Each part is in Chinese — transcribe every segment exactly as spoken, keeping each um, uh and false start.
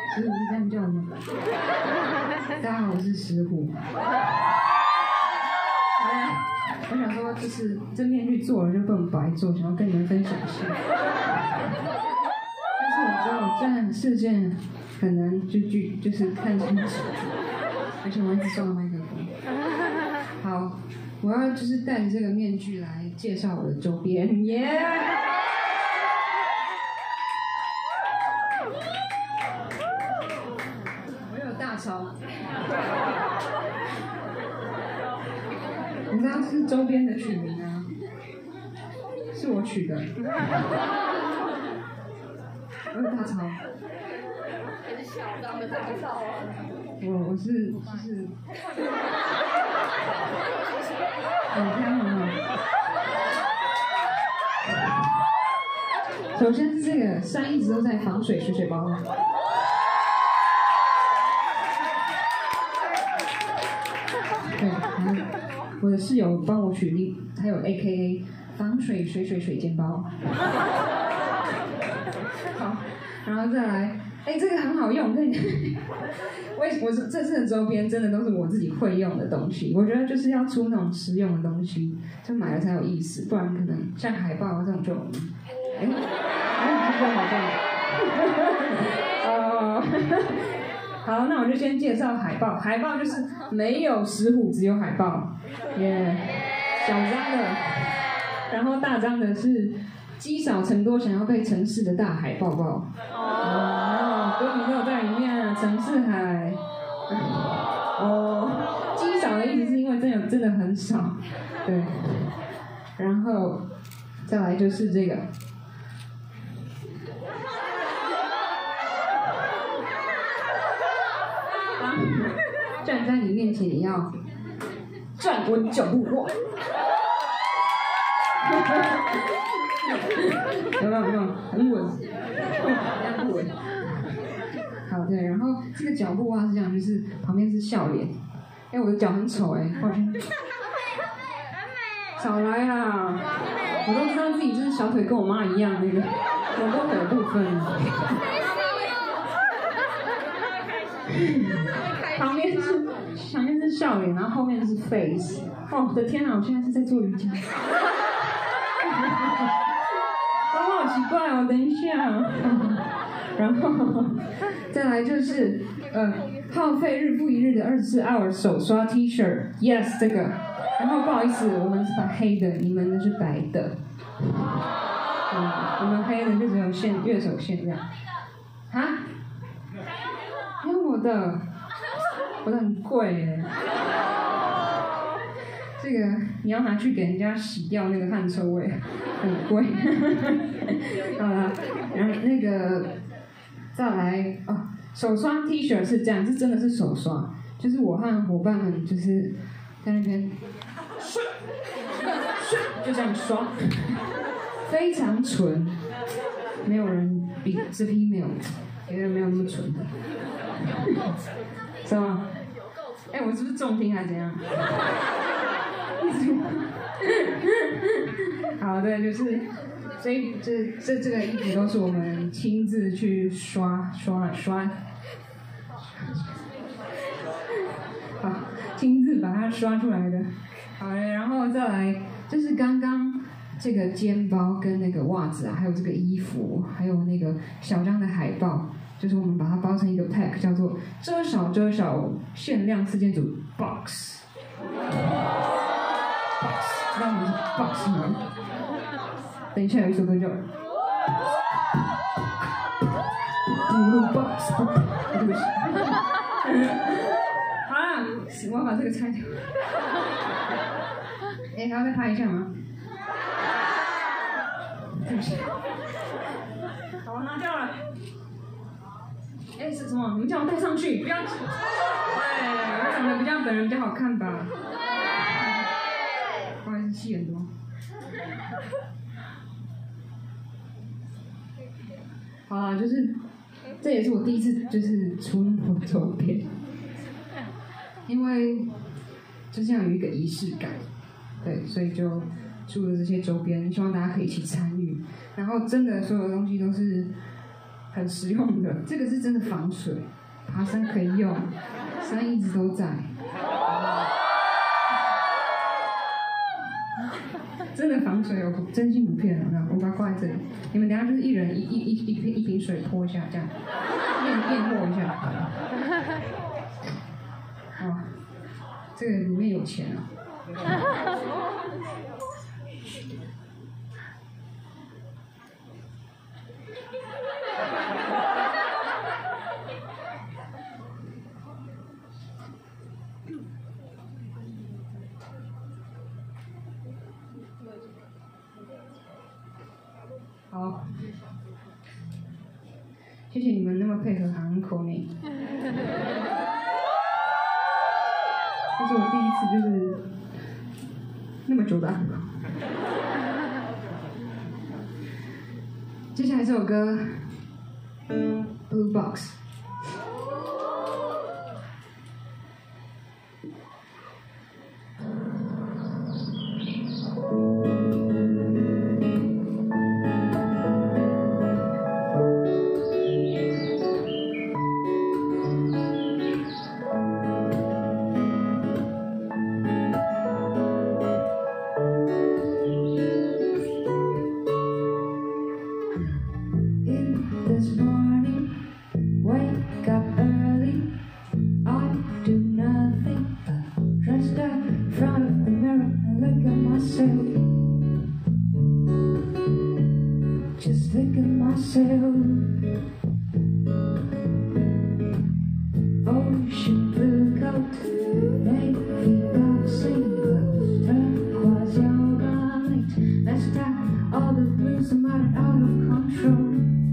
石虎是这样叫吗？大家好，我是石虎。我想说，就是这面具做了就不能白做，想要跟你们分享一下。但是我知道这样事件很难就具就是看清楚，而且我一直撞到麦克风。好，我要就是戴着这个面具来介绍我的周边，耶、yeah!！我有大钞。你知道是周边的取名啊？是我取的。我有大钞。 很小张的大钞啊。 我我是就是很漂亮。首先是这个山一直都在防水水水包。对，然后我的室友帮我取名，还有 A K A 防水水水水煎包。好，然后再来，哎，这个很好用，可以。我我这次的周边真的都是我自己会用的东西，我觉得就是要出那种实用的东西，就买了才有意思，不然可能像海报这种就，哎，哎，这个好棒。哦。好，那我就先介绍海报。海报就是没有石虎，只有海报，耶、yeah ，小张的。然后大张的是积少成多，想要被城市的大海抱抱。哦，歌名都有在里面，城市海。哦，积少的意思是因为真的真的很少，对。然后再来就是这个。站在你面前，你要站稳脚步哇！有没有？有没有？很稳，很不稳。好，对，然后这个脚步啊是这样，就是旁边是笑脸。哎、欸，我的脚很丑哎、欸，抱歉。少来啦！我都知道自己就是小腿跟我妈一样那个我都腿的部分。旁边是旁边是笑脸，然后后面是 face。哦，我的天哪！我现在是在做瑜伽。我好奇怪哦，等一下。然后再来就是呃，耗费日复一日的二十四 hour 手刷 T 恤 ，yes 这个。然后不好意思，我们是把黑的，你们的是白的。嗯，我们黑的就只有线乐手线这样。啊？用我的，我的很贵耶。这个你要拿去给人家洗掉那个汗臭味，很贵。好了，然后那个再来哦，手刷 T 恤是这样，是真的是手刷，就是我和伙伴们就是在那边刷，刷就这样刷，非常纯，没有人比这批没有，别人没有那么纯的。是吗？哎、欸，我是不是中听还是怎样？好，对，就是，所以这这这个衣服都是我们亲自去刷刷刷，好，亲自把它刷出来的。好嘞，然后再来，就是刚刚这个肩包跟那个袜子啊，还有这个衣服，还有那个小张的海报。就是我们把它包成一个 pack， 叫做“遮少遮少限量四件组 box”。box， 知道什么是 box 吗？等一下有一首歌叫《咕噜 box》，对不起。好啦，我要把这个拆掉。哎、欸，还要再拍一下吗？对不起。好，我拿掉了。哎、欸，是什么？你们叫我戴上去，不要。对，我长得比较本人比较好看吧？不好意思，戏很多。好啦，就是这也是我第一次就是出我的周边，因为就这样有一个仪式感，对，所以就出了这些周边，希望大家可以一起参与。然后真的所有东西都是。很很实用的。这个是真的防水，爬山可以用，山一直都在。真的防水哦，真心不骗人的。我把它挂在这里，你们等一下就是一人一一一一瓶一瓶水泼一下，这样验验货一下。哦，这个里面有钱啊。好，谢谢你们那么配合喊口呢。这是我第一次就是那么久的喊口。接下来这首歌《Blue Box》。This morning, wake up early. I do nothing but dressed up in front of the mirror and look at myself. Just look at myself. Ocean blue coat, navy boxing gloves, turquoise yoga light. Let's stop all the blues, I'm out and out of control.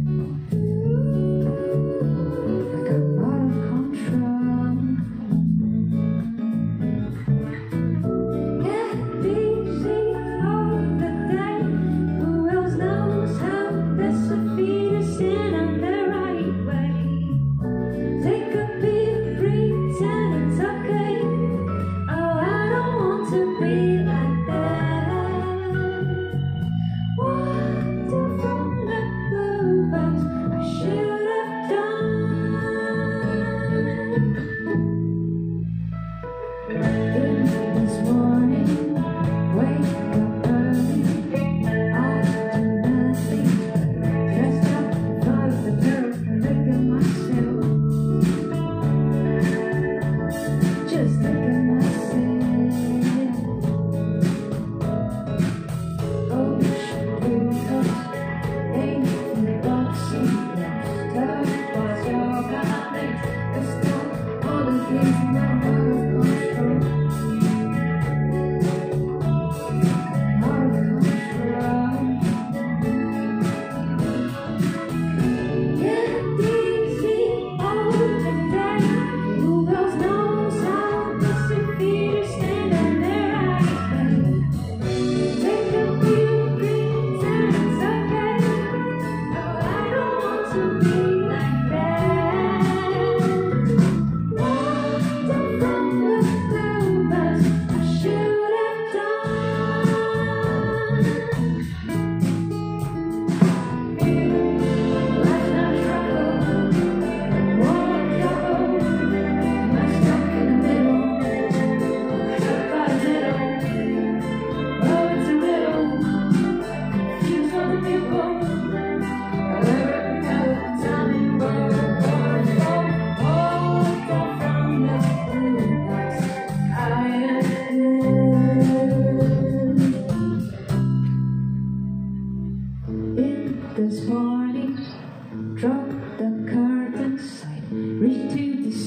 This morning, drop the curtains, reach to the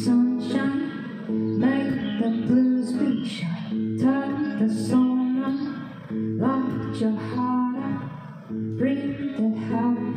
sunshine, make the blues be shine, turn the song on, light your heart up, bring the happiness.